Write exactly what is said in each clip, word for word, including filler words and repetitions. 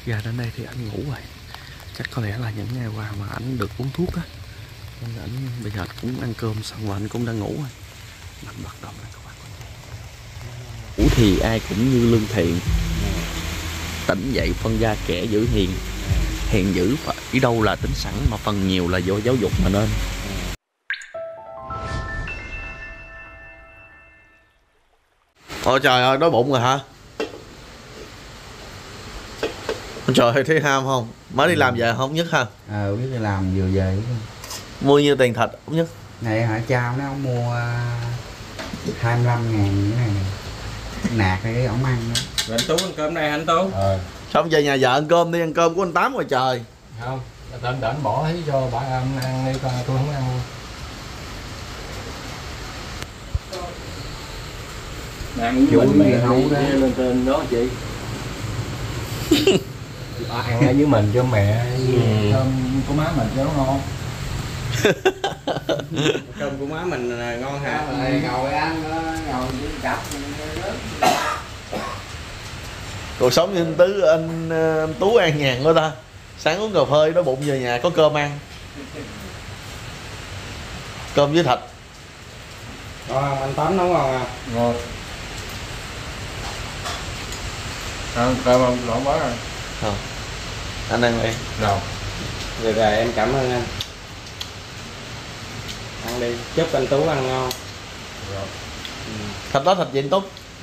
ra đến đây thì anh ngủ rồi. Chắc có lẽ là những ngày qua mà anh được uống thuốc á, nên anh bây giờ cũng ăn cơm xong rồi anh cũng đang ngủ rồi. Nằm bắt đầu là các bạn. Ngủ thì ai cũng như lương thiện, tỉnh dậy phân gia kẻ giữ hiền. Hiền giữ phải đâu là tính sẵn, mà phần nhiều là do giáo dục mà nên. Ôi trời ơi, đói bụng rồi hả? Trời ơi, thấy ham không? Mới đi làm về không nhất ha? Ờ, biết đi làm vừa về. Mua nhiêu tiền thịt không nhất? Này hả, Trao nó ông mua hai mươi lăm ngàn cái này nè. Nạt cái ổng ăn đó. Rồi anh Tú ăn cơm đây anh Tú. Ờ. Xong về nhà vợ ăn cơm đi, ăn cơm của anh Tám rồi trời. Không, định định bỏ hết cho bà ăn, ăn đi, tôi không ăn luôn. Ăn với mình mẹ nấu đó lên trên đó chị. Ăn ở với mình cho mẹ, cơm của má mình cho nó ngon. Cơm của má mình ngon hả? Ngồi ăn, ngồi cặp. Cuộc sống như anh Tứ, anh, anh Tú an nhàn quá ta. Sáng uống cà phê, đói bụng về nhà có cơm ăn. Cơm với thịt. Ngon không? Anh Tám nấu ngon à? Ngon. Ăn cơm không? Ngon quá rồi. Không. Anh ăn đi. Rồi. Rồi rồi em cảm ơn anh. Ăn đi, chúc anh Tú ăn ngon. Rồi. Ừ. Thịt đó thịt gì anh Tú?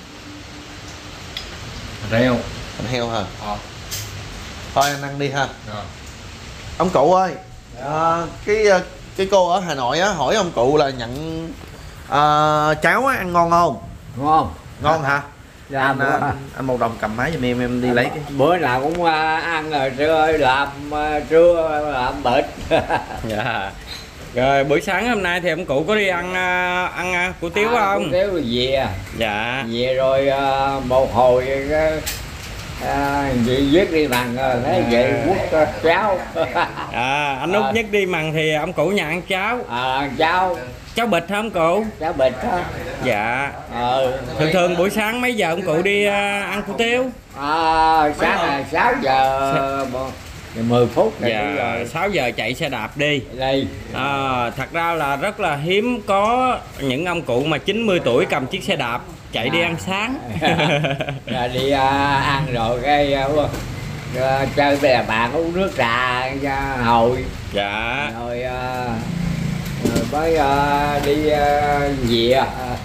Thịt heo. Thịt heo hả? Ờ. Thôi anh ăn đi ha. Rồi. Ông cụ ơi, à, cái cái cô ở Hà Nội á hỏi ông cụ là nhận à, cháo á, ăn ngon không? Ngon. Ngon hả? Dạ, anh, anh, anh một đồng cầm máy giùm em, em đi lấy cái. Bữa nào cũng uh, ăn rồi trưa làm uh, trưa làm bịch. Dạ. Rồi buổi sáng hôm nay thì ông cụ có đi ăn uh, ăn uh, hủ tiếu à, không? Hủ tiếu rồi về. Dạ. Về rồi uh, một hồi uh, uh, viết đi bằng rồi thấy à. vậy quất uh, cháo. À, anh Út à. nhất đi mặn thì ông cụ nhà ăn cháo. À, cháo. Cháo bịch hả ông cụ? Cháo bịch đó. Dạ. Ờ. Thường thường buổi sáng mấy giờ ông cụ đi uh, ăn hủ tiếu? À, sáng là sáu giờ mười phút. Dạ, sáu giờ chạy xe đạp đi. Đây. À, thật ra là rất là hiếm có những ông cụ mà chín mươi tuổi cầm chiếc xe đạp chạy à. đi ăn sáng. Rồi đi uh, ăn rồi cái uh, uh, chơi với bạn uống nước trà uh, hồi. Dạ. Rồi uh, rồi mới uh, đi uh, về.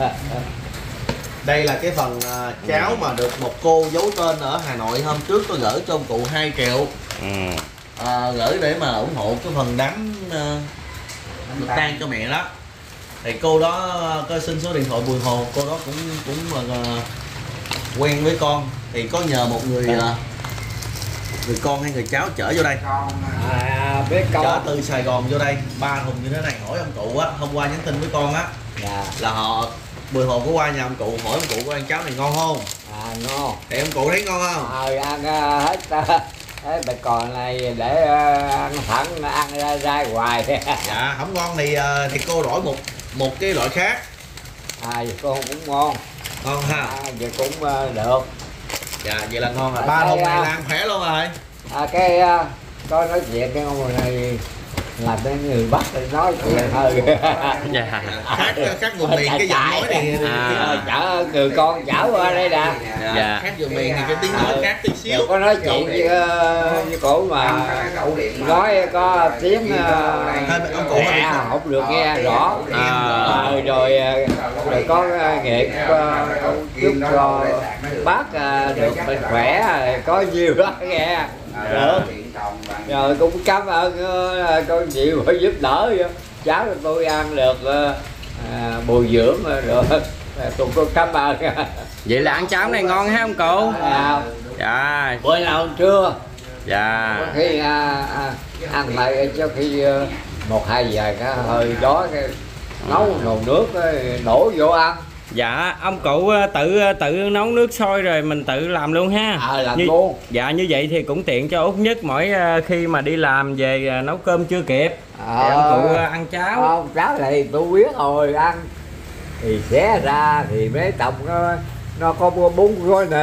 Đây là cái phần uh, cháo mà được một cô giấu tên ở Hà Nội hôm trước tôi gửi cho ông cụ hai triệu. Ừ. À, gửi để mà ủng hộ cái phần đám uh, tang cho mẹ đó. Thì cô đó có xin số điện thoại Bùi Hồ, cô đó cũng cũng là uh, quen với con, thì có nhờ một người uh, người con hay người cháu chở vô đây. À, biết con. Chở từ Sài Gòn vô đây ba thùng như thế này. Hỏi ông cụ á, hôm qua nhắn tin với con á. Dạ. Là họ Bùi Hồ có qua nhà ông cụ hỏi ông cụ có ăn cháo này ngon không? À, ngon. Thì ông cụ thấy ngon không? Ờ, ăn uh, hết uh, cái bịch còn này để uh, ăn thẳng ăn ra, ra hoài. Dạ, không ngon thì uh, thì cô đổi một một cái loại khác. À, vậy con cũng ngon. Ngon ha. À, vậy cũng uh, được. Dạ, vậy là ngon rồi. Ba thùng này là ăn khỏe luôn rồi. À, cái uh, có nói chuyện cái ông này là cái người Bắc thì nói chuyện hơi. Dạ. Khác khác vùng miền cái giọng nói này. À, chở người con chở qua đây nè. Dạ. Khác vùng miền thì cái tiếng nói khác tí xíu. Có nói chuyện với với cổ mà nói có tiếng uh, mẹ không được nghe rõ. À, rồi rồi có nghệ giúp cho bác được mình khỏe, có nhiều đó nghe. Được. Rồi cũng cảm ơn uh, con nhiều giúp đỡ cháu tôi ăn được uh, bồi dưỡng rồi tôi có cảm ơn. Vậy là ăn cháo này ngon hả ông cụ? À, dạ. bữa nào trưa. Dạ. Có khi uh, uh, ăn lại cho khi uh, một hai giờ cái hơi gió cái nấu nồi nước đổ vô ăn. Dạ, ông cụ tự tự nấu nước sôi rồi mình tự làm luôn ha. À, làm như, luôn. Dạ, như vậy thì cũng tiện cho Út Nhất mỗi khi mà đi làm về nấu cơm chưa kịp. À, thì ông cụ ăn cháo. Không, cháo thì tôi biết rồi, ăn thì xé ra thì mấy tổng nó, nó có bốn gói nền.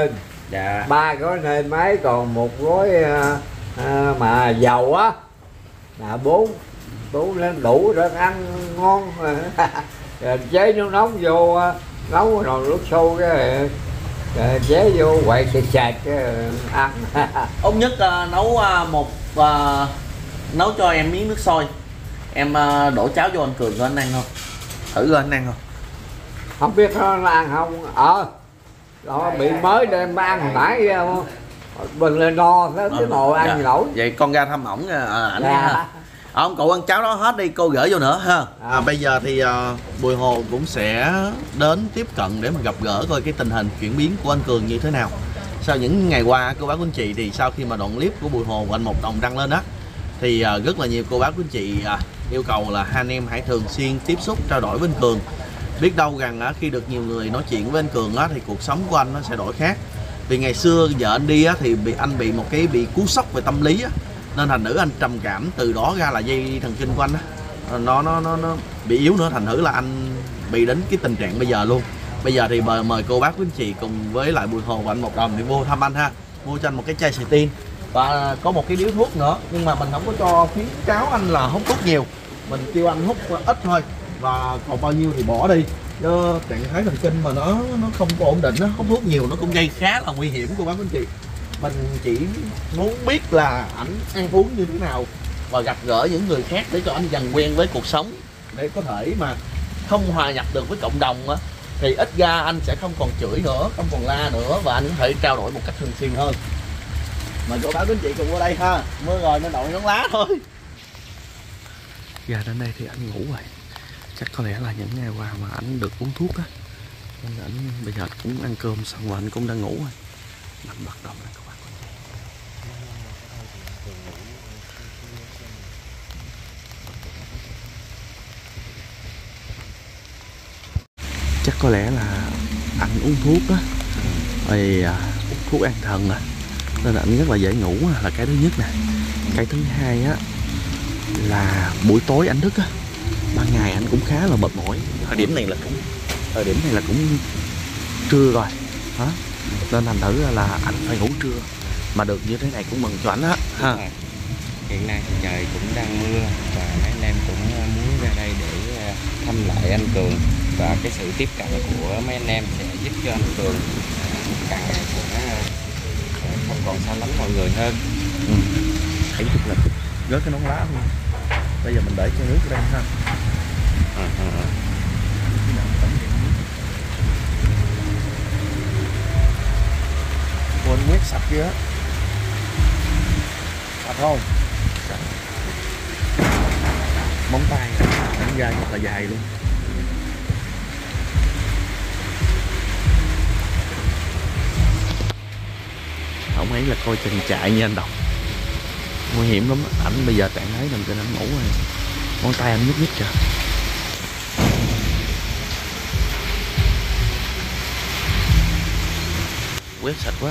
Dạ. Ba gói nê máy còn một gói à, à, mà dầu á là bốn bốn lên đủ rồi ăn ngon. Rồi chế nước nóng vô à, nấu rồi nước sôi cái rồi chế vô quậy sệt sệt ăn. Ông Nhất uh, nấu uh, một uh, nấu cho em miếng nước sôi, em uh, đổ cháo vô anh Cường coi anh ăn không, thử coi anh ăn không. Không biết nó ăn không. Ờ đó bị mới đem ăn hồi nãy bình lên no cái cái nồi ăn Dạ. gì nổi. Vậy con ra thăm ổng à, ảnh Dạ. ha. À, ông cụ ăn cháo đó hết đi, cô gửi vô nữa ha. À. À, bây giờ thì uh, Bùi Hồ cũng sẽ đến tiếp cận để mà gặp gỡ coi cái tình hình chuyển biến của anh Cường như thế nào. Sau những ngày qua cô bác quý anh chị, thì sau khi mà đoạn clip của Bùi Hồ và anh Một Đồng đăng lên đó, thì uh, rất là nhiều cô bác quý anh chị uh, yêu cầu là hai anh em hãy thường xuyên tiếp xúc trao đổi với anh Cường. Biết đâu rằng uh, khi được nhiều người nói chuyện với anh Cường uh, thì cuộc sống của anh nó sẽ đổi khác. Vì ngày xưa vợ anh đi á, thì bị anh bị một cái bị cú sốc về tâm lý á, nên thành nữ anh trầm cảm, từ đó ra là dây thần kinh của anh á, nó nó nó nó bị yếu nữa, thành thử là anh bị đến cái tình trạng bây giờ luôn. Bây giờ thì mời, mời cô bác quý anh chị cùng với lại Bùi Hồ và anh Một Đồng thì vô thăm anh ha, mua cho anh một cái chai xì tin và có một cái điếu thuốc nữa, nhưng mà mình không có cho khuyến cáo anh là hút thuốc nhiều, mình kêu anh hút ít thôi, và còn bao nhiêu thì bỏ đi. Do trạng thái thần kinh mà nó nó không có ổn định á, hút thuốc nhiều nó cũng gây khá là nguy hiểm cô bác quý anh chị. Mình chỉ muốn biết là ảnh ăn uống như thế nào và gặp gỡ những người khác để cho anh dần quen với cuộc sống, để có thể mà không hòa nhập được với cộng đồng á, thì ít ra anh sẽ không còn chửi nữa, không còn la nữa, và anh có thể trao đổi một cách thường xuyên hơn. Mời cô bác quý anh chị cùng qua đây ha, mưa rồi nên đội nón lá thôi. Dạ đến đây thì anh ngủ rồi, chắc có lẽ là những ngày qua mà anh được uống thuốc á, nên anh bây giờ cũng ăn cơm xong và anh cũng đang ngủ rồi. Anh bắt đầu là các bạn. Chắc có lẽ là anh uống thuốc á, thì à, uống thuốc an thần à, nên là anh rất là dễ ngủ là cái thứ nhất nè. Cái thứ hai á là buổi tối anh thức á, ban ngày anh cũng khá là mệt mỏi. Thời điểm này là cũng thời điểm này là cũng trưa rồi hả, nên thành thử là anh phải ngủ trưa, mà được như thế này cũng mừng cho anh á ha. Hiện nay thì trời cũng đang mưa và mấy anh em cũng muốn ra đây để thăm lại anh Cường, và cái sự tiếp cận của mấy anh em sẽ giúp cho anh Cường càng ngày sẽ không còn xa lánh mọi người hơn. Ừ. Hãy chụp lịch rớt cái nón lá luôn. Bây giờ mình để chai nước ở đây ha. À, à, à. Quên quét sạch kia á. Sạch không? Sạch. Móng tay đánh ra rất là dài luôn. Ông ấy là coi chừng chạy như anh Đồng, nguy hiểm lắm. Ảnh bây giờ trạng thái nằm trên anh ngủ rồi, ngón tay anh nhúc nhích kìa. Quét sạch quá.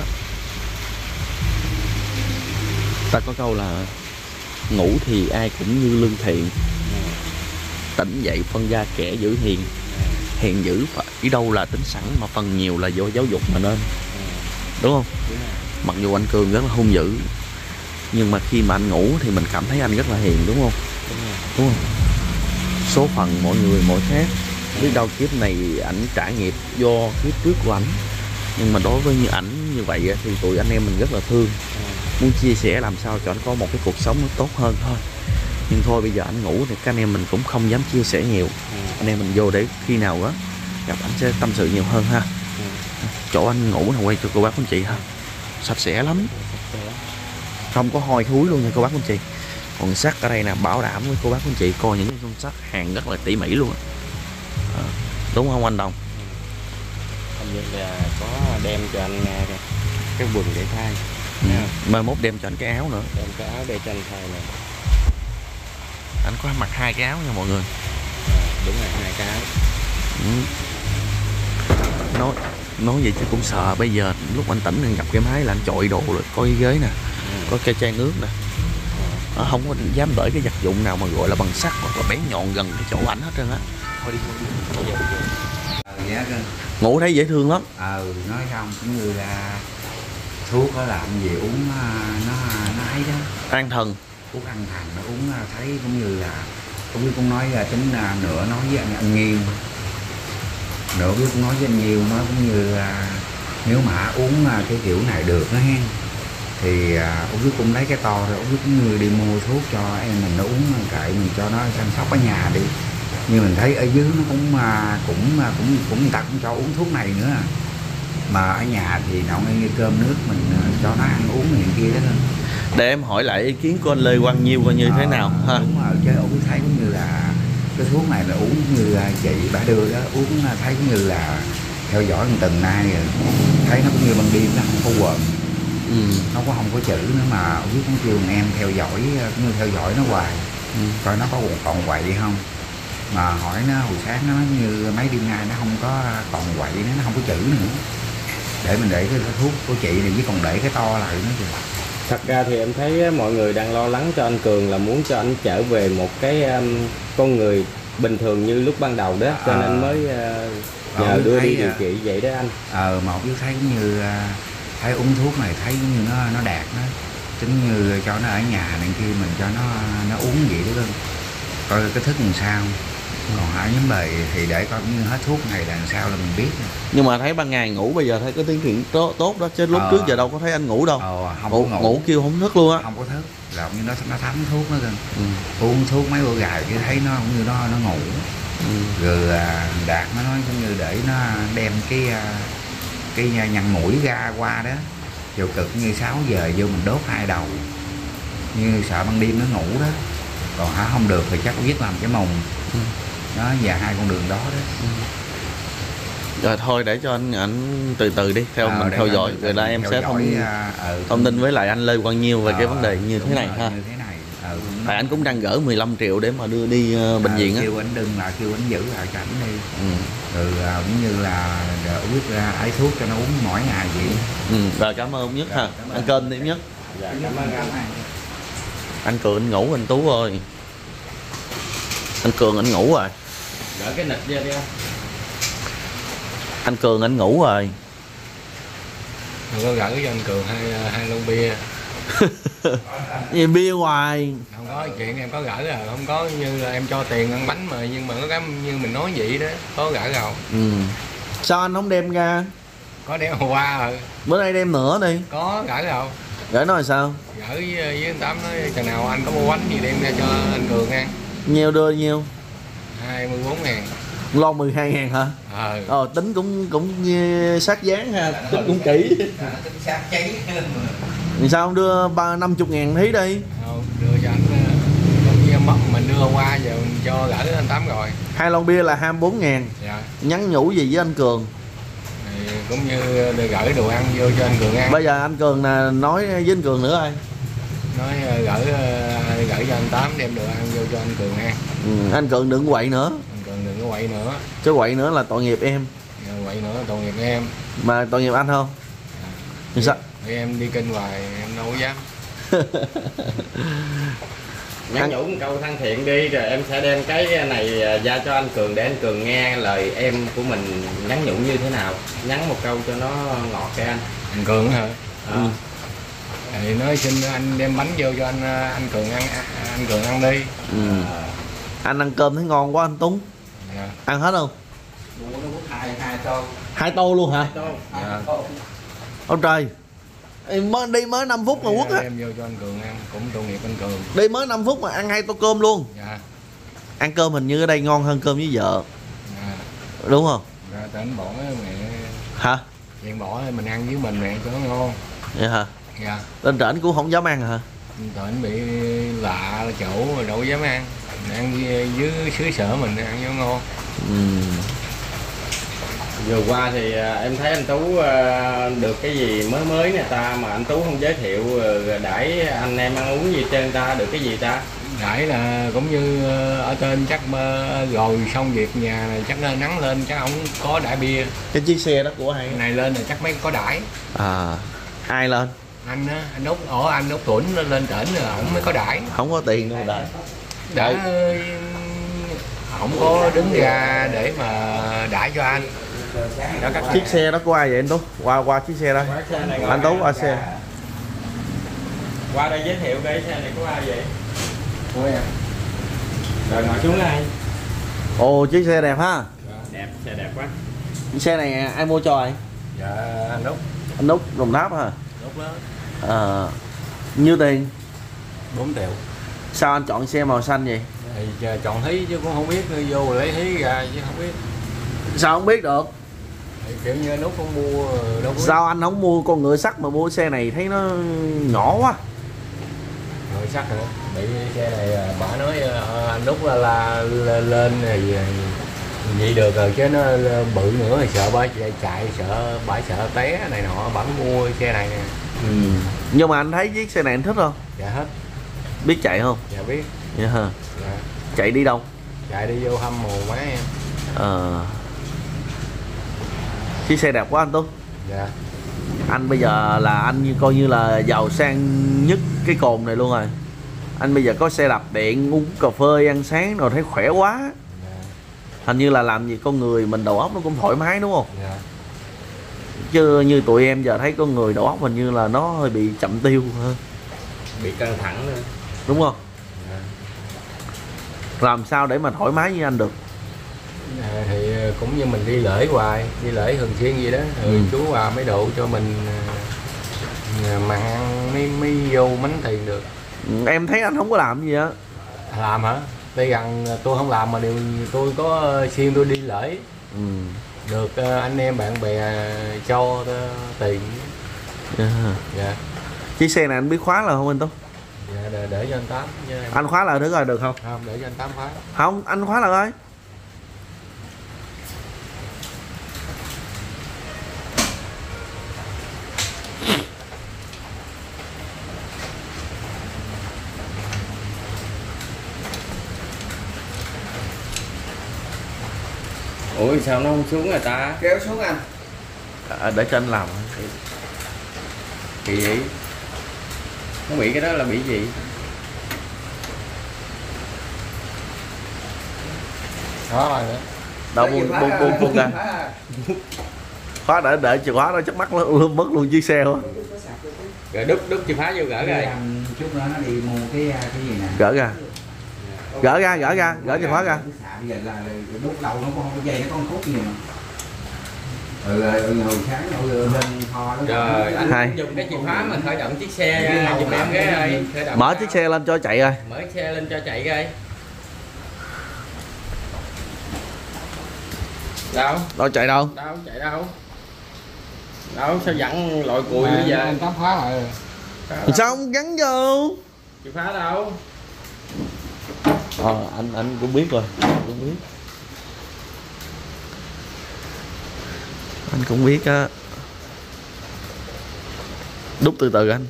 Ta có câu là ngủ thì ai cũng như lương thiện, tỉnh dậy phân ra kẻ giữ hiền. Hiền giữ phải đâu là tính sẵn, mà phần nhiều là do giáo dục mà nên, đúng không? Mặc dù anh Cường rất là hung dữ, nhưng mà khi mà anh ngủ thì mình cảm thấy anh rất là hiền, đúng không? Đúng, đúng không? Số phận mỗi người mỗi khác, biết đâu kiếp này ảnh trả nghiệp do kiếp trước của ảnh, nhưng mà đối với như ảnh như vậy thì tụi anh em mình rất là thương, muốn chia sẻ làm sao cho anh có một cái cuộc sống nó tốt hơn thôi. Nhưng thôi bây giờ anh ngủ thì các anh em mình cũng không dám chia sẻ nhiều. Anh em mình vô để khi nào đó gặp anh sẽ tâm sự nhiều hơn ha. Chỗ anh ngủ là quay cho cô bác anh chị ha, sạch sẽ lắm, không có hôi thối luôn nha cô bác anh chị. Còn sắt ở đây nè, bảo đảm với cô bác anh chị coi những cái con sắt hàng rất là tỉ mỉ luôn à, đúng không anh Đồng? Hình như là có đem cho anh cái quần để thay. Ừ. Mai mốt đem cho anh cái áo nữa. Đem cái áo để cho anh thay nè. Anh có mặc hai cái áo nha mọi người. À, đúng là hai cái áo. Ừ. Nói nói vậy chứ cũng sợ. Bây giờ lúc anh tỉnh anh gặp cái máy là anh chọi đồ rồi. Có cái ghế nè, ừ. Có cái chai nước nè, ừ. Không có dám để cái vật dụng nào mà gọi là bằng sắt hoặc là bén nhọn gần cái chỗ ảnh hết trơn á. Thôi đi, thôi đi. Dạ, ngủ thấy dễ thương lắm. ờ nói xong cũng như là thuốc nó làm gì uống nó nó ấy đó, An thần. thuốc ăn thần nó uống thấy cũng như là cũng biết cũng nói tính nửa nói với anh, anh Nghiêu, nửa biết cũng nói với anh Nghiêu, nói cũng như là nếu mà uống cái kiểu này được nó hen thì ông biết cũng lấy cái to rồi, ông biết cũng như đi mua thuốc cho em mình nó uống kệ mình cho nó chăm sóc ở nhà đi. Nhưng mình thấy ở dưới nó cũng cũng cũng cũng người ta cũng cho uống thuốc này nữa, mà ở nhà thì nấu như cơm nước mình cho nó ăn uống này kia đó. Để em hỏi lại ý kiến của anh Lê Quang Nhiêu coi như à, thế nào ha. Đúng rồi, chứ ông thấy cũng như là cái thuốc này là uống như chị bà đưa đó, uống thấy cũng như là theo dõi một tuần nay rồi, thấy nó cũng như ban đêm nó không có quần, ừ. nó có không có chữ nữa, mà ông biết cũng kêu em theo dõi cũng như theo dõi nó hoài, ừ. coi nó có còn quậy không, mà hỏi nó hồi sáng nó như mấy đêm nay nó không có còn quậy nữa, nó không có chữ nữa, để mình để cái thuốc của chị này chứ còn để cái to lại nữa kìa. Thật ra thì em thấy mọi người đang lo lắng cho anh Cường là muốn cho anh trở về một cái um, con người bình thường như lúc ban đầu đó, cho à, nên mới uh, nhờ đưa đi điều trị vậy đó anh. Ờ mà biết thấy cũng như thấy uống thuốc này thấy cũng như nó nó đạt nó tính như cho nó ở nhà này kia mình cho nó nó uống vậy đó luôn, coi cái thức làm sao. Còn hai nhóm bề thì để coi như hết thuốc này là làm sao là mình biết. Nhưng mà thấy ban ngày ngủ bây giờ thấy có tiến triển tốt, tốt đó, chứ lúc ờ, trước giờ đâu có thấy anh ngủ đâu. Ờ, không ngủ, ngủ. ngủ kêu không thức luôn á. Không có thức, là như nó nó thấm thuốc nó kìa. Ừ. Uống thuốc mấy bữa gài chứ thấy nó cũng như nó nó ngủ. Ừ. Rồi à, Đạt nó nói cũng như để nó đem cái cái nhăn mũi ra qua đó, chiều cực như sáu giờ vô mình đốt hai đầu, như sợ ban đêm nó ngủ đó. Còn hả không được thì chắc có biết làm cái mùng. Ừ. Đó, và hai con đường đó đó. Ừ. Rồi thôi để cho anh ảnh từ từ đi, theo à, mình theo dõi rồi là em sẽ thông uh, thông tin với lại anh Lê Quang Nhiêu về uh, cái vấn đề như thế này rồi, ha. Như thế này. Ừ, tại anh cũng đang gỡ mười lăm triệu để mà đưa đi uh, bệnh à, viện á. Kêu anh đừng là kêu anh giữ lại cho anh đi. Ừ. Rồi uh, cũng như là biết ra uh, ấy thuốc cho nó uống mỗi ngày vậy. Ừ. Rồi cảm ơn ông Nhất ha. Ăn cơm đi Nhất. Dạ, cảm ơn anh. Anh Cường anh ngủ anh Tú ơi. Anh Cường anh ngủ rồi. Gỡ cái nịch ra đi anh. Anh Cường anh ngủ rồi. Đừng có gửi cho anh Cường hai hai lon bia. Gì bia hoài. Không có chuyện em có gửi rồi, không có như là em cho tiền ăn bánh mà, nhưng mà có cái như mình nói vậy đó, có gửi rồi. Ừ. Sao anh không đem ra? Có đem qua rồi. Bữa nay đem nữa đi. Có gửi rồi. Gửi nói sao? Gửi với anh Tám nói chừng nào anh có mua bánh gì đem ra cho anh Cường ăn. Nhiêu đưa nhiêu? hai mươi bốn ngàn. Lon mười hai ngàn hả? Ờ. Ờ, tính cũng cũng sát dáng ha, tính cũng kỹ. Tính sát cháy. Vì sao không đưa ba năm chục ngàn thí đi? Không, đưa cho anh, mất mình đưa qua giờ mình cho gửi anh Tám rồi. Hai lon bia là hai mươi bốn ngàn. Dạ. Nhắn nhủ gì với anh Cường? Thì cũng như để gửi đồ ăn vô cho anh Cường ăn. Bây giờ anh Cường là nói với anh Cường nữa ai? Nói gửi gửi cho anh Tám đem đồ ăn vô cho anh Cường ăn. Ừ, anh Cường đừng quậy nữa. Anh Cường đừng có quậy nữa. Chứ quậy nữa là tội nghiệp em. Dạ, quậy nữa tội nghiệp em. Mà tội nghiệp anh không? Dạ. Sao? Thì em đi kinh hoài em đâu có dám. Nhắn nhủ một câu thân thiện đi, rồi em sẽ đem cái này ra cho anh Cường để anh Cường nghe lời em của mình nhắn nhủ như thế nào. Nhắn một câu cho nó ngọt cho anh. Anh Cường hả? À. Ừ. Thì nói xin anh đem bánh vô cho anh anh Cường ăn, anh Cường ăn đi. Ừ. À. Anh ăn cơm thấy ngon quá anh Tuấn. Dạ. Ăn hết không? Hai, hai tô. Hai tô luôn hả? Hai tô. Dạ. Ôi trời. Em mới đi mới năm phút mà quất á. Đem vô cho anh Cường ăn, cũng tội nghiệp anh Cường. Đi mới năm phút mà ăn hai tô cơm luôn. Dạ. Ăn cơm hình như ở đây ngon hơn cơm với vợ. Dạ. Đúng không? Dạ, tại anh bỏ mẹ. Hả? Chuyện bỏ mình ăn với mình mẹ cho nó ngon. Vậy hả? Dạ. Lên trển cũng không dám ăn hả? Tại anh bị lạ chỗ rồi đâu dám ăn. Mình ăn dưới xứ sở mình ăn cho ngon. Ừ. Vừa qua thì em thấy anh Tú được cái gì mới mới nè ta, mà anh Tú không giới thiệu đãi anh em ăn uống gì trên ta, được cái gì ta? Đãi là cũng như ở trên chắc rồi xong việc nhà này chắc nắng lên chắc không có đãi bia. Cái chiếc xe đó của ai? Này lên là chắc mấy có đãi. À, ai lên? Anh á, anh Út, ổ anh Út Tuấn lên trển là ổng mới có đãi. Không có tiền đâu đãi. Đã không có đứng ra để mà đãi cho anh. đó các Chiếc xe đó của ai vậy anh Tú? Qua qua chiếc xe đó. Anh Tú qua xe. Qua đây giới thiệu cái xe này của ai vậy? Của em. Rồi ngồi xuống đây. Ồ, chiếc xe đẹp ha. Đẹp, xe đẹp quá. Chiếc xe này ai mua cho anh? Dạ anh Út. Anh Út Đồng Tháp hả? Út đó. Ờ. Nhiêu tiền? bốn triệu. Sao anh chọn xe màu xanh vậy? Thì giờ chọn thí chứ cũng không biết, vô lấy thí ra chứ không biết. Sao không biết được? Thì kiểu như anh Út không mua đâu biết. Sao anh không mua con ngựa sắt mà mua xe này thấy nó nhỏ quá? Ngựa sắt hả? Bị xe này bà nói anh Út là, là lên thì vậy được rồi chứ nó bự nữa thì sợ bà chạy, sợ bà sợ té này nọ, bà mua xe này nè. Ừ. Nhưng mà anh thấy chiếc xe này anh thích không? Dạ hết. Biết chạy không? Dạ biết. Dạ hả? Dạ. Chạy đi đâu? Chạy đi vô hâm mồ má em. Ờ. Chiếc xe đẹp quá anh Tú. Dạ. Anh bây giờ là anh như coi như là giàu sang nhất cái cồn này luôn rồi. Anh bây giờ có xe đạp điện, uống cà phê, ăn sáng rồi thấy khỏe quá. Dạ. Hình như là làm gì con người mình đầu óc nó cũng thoải mái đúng không? Dạ. Chứ như tụi em giờ thấy con người đầu óc hình như là nó hơi bị chậm tiêu hơn. Bị căng thẳng nữa. Đúng không? Dạ. Làm sao để mà thoải mái như anh được? À, thì cũng như mình đi lễ hoài, đi lễ thường xuyên gì đó, rồi Ừ. chú bà mới độ cho mình à, mà ăn mới, mới vô mánh tiền được. Em thấy anh không có làm gì á. Làm hả? Tuy rằng tôi không làm mà điều tôi có xuyên tôi đi lễ, Ừ. được à, anh em bạn bè cho à, tiền. Yeah. Dạ. Chiếc xe này anh biết khóa là không anh Tú? Dạ để, để cho anh Tám chứ em. Anh khóa là được rồi được không? Không, để cho anh Tám khóa. Không, anh khóa là ơi. Ủa sao nó không xuống người ta? Kéo xuống anh. À, để cho anh làm. Kỳ vậy? Nó bị cái đó là bị gì? Đó rồi nữa. Đâu buông buông buông buông ra. Khóa để để chìa khóa đó chắc mắt luôn mất luôn chiếc xe quá. Rồi đút đút chìa khóa vô gỡ rồi. Chút nữa nó đi mua cái cái gì nè. Gỡ ra. Gỡ ra, gỡ ra, gỡ chìa khóa ra. Bây giờ là đút đầu nó con cái dây nó con khúc gì mà. Ừ, ừ, hồi sáng rồi lên kho đó. Rồi anh Hai. dùng cái chìa khóa mà khởi động chiếc xe giùm em cái ơi. Khởi động Mở sao? chiếc xe lên cho chạy rồi. Mở xe lên cho chạy coi. Đâu? Đâu chạy đâu? Đâu chạy đâu? Đâu sao dặn lội cùi Mà bây giờ? anh Tám khóa rồi. Sao không gắn vô? Chìa khóa đâu? Ờ, anh anh cũng biết rồi, anh cũng biết. Anh cũng biết á. Đút từ từ anh.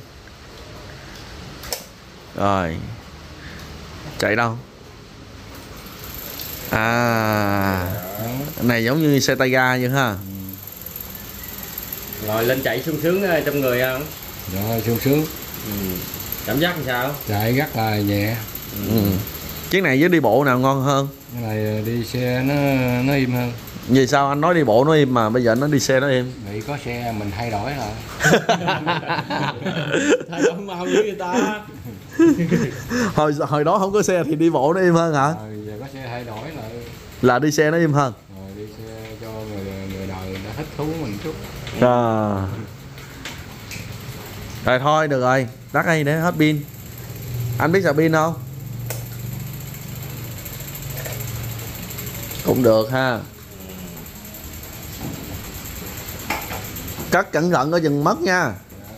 Rồi. Chạy đâu? À, cái này giống như xe tay ga vậy ha. Rồi lên chạy sung sướng trong người không? Rồi sung sướng. Ừ. Cảm giác làm sao? Chạy rất là nhẹ. Ừ. Chiếc này với đi bộ nào ngon hơn? Cái này đi xe nó nó im hơn. Vì sao anh nói đi bộ nó im mà bây giờ nó đi xe nó im? Vì có xe mình thay đổi rồi. Thay đổi mau với người ta. hồi hồi đó không có xe thì đi bộ nó im hơn hả? Rồi giờ có xe thay đổi lại. Là đi xe nó im hơn. Rồi đi xe cho người người đời người ta thích thú mình chút. À. Rồi thôi được rồi, tắt đi để hết pin. Anh biết sạc pin không? Cũng được ha. Cất cẩn thận có chừng mất nha.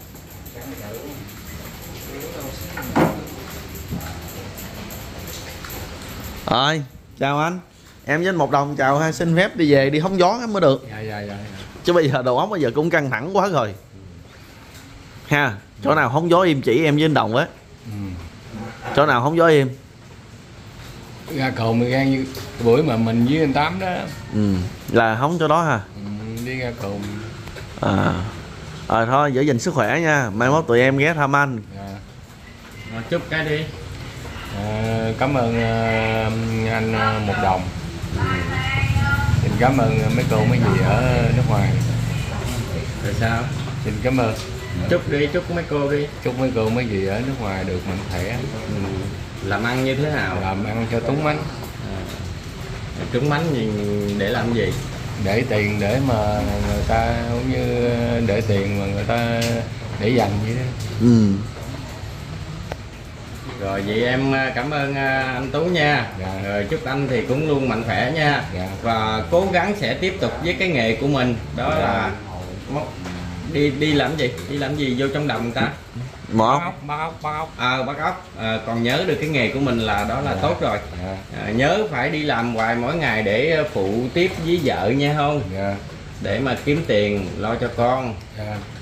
Rồi, chào anh. Em với anh Một Đồng chào ha, xin phép đi về đi hóng gió mới được. Dạ dạ dạ. Chứ bây giờ đầu óc bây giờ cũng căng thẳng quá rồi. Ha, chỗ nào hóng gió im chỉ em với anh Đồng với. Ừ. Chỗ nào hóng gió im. Ra cầu mình gan như buổi mà mình với anh Tám đó. Ừ, là hóng chỗ đó ha. Ừ, đi ra cầu. À. Rồi thôi giữ gìn sức khỏe nha. Mai mốt tụi em ghé thăm anh. Dạ. Rồi chúc cái đi. À, cảm ơn uh, anh uh, Một Đồng. Xin cảm ơn mấy cô mấy dì ở nước ngoài. Rồi sao? Xin cảm ơn. Chúc đi, chúc mấy cô đi. Chúc mấy cô mấy dì ở nước ngoài được mạnh khỏe. Ừ. Làm ăn như thế nào? Làm ăn cho trúng bánh. À. Trúng bánh gì để làm gì? Để tiền để mà người ta cũng như để tiền mà người ta để dành vậy đó. Ừ. Rồi vậy em cảm ơn anh Tú nha. Dạ. Rồi chúc anh thì cũng luôn mạnh khỏe nha. Dạ. Và cố gắng sẽ tiếp tục với cái nghề của mình, đó Dạ. là đi đi làm gì? Đi làm gì vô trong đồng người ta? Một. Bắt ốc, bắt ốc. À, bắt ốc. À, còn nhớ được cái nghề của mình là đó là Dạ. tốt rồi. Dạ. À, nhớ phải đi làm hoài mỗi ngày để phụ tiếp với vợ nha không? Dạ. Để mà kiếm tiền lo cho con. Dạ.